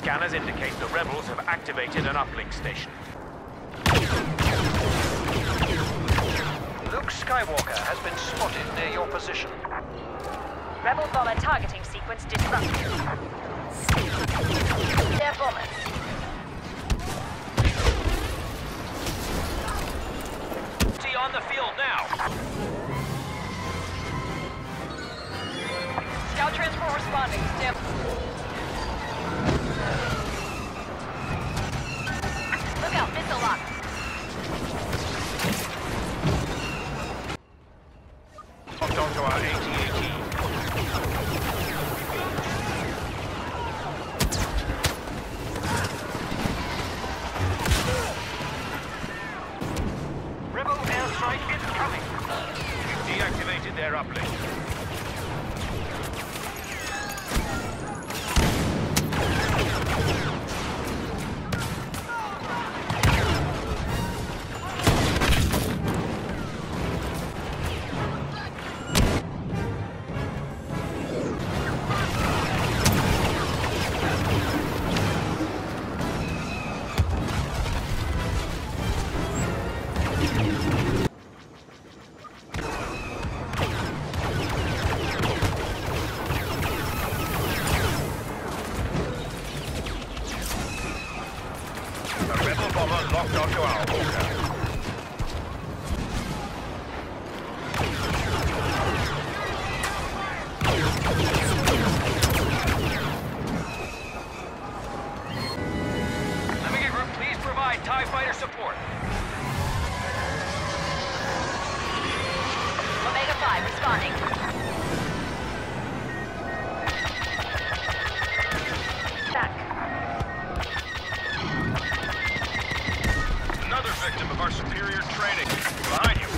Scanners indicate the rebels have activated an uplink station. Luke Skywalker has been spotted near your position. Rebel bomber targeting sequence disrupted. They're bombers. See on the field now. Scout transport responding. Stand. Look out, missile lock. Locked onto our AT-AT. Rebel airstrike incoming. We've deactivated their uplink. A rebel bomber locked onto our Hawker. Omega Group, please provide TIE fighter support. Omega 5 responding. Back. Another victim of our superior training. Behind you.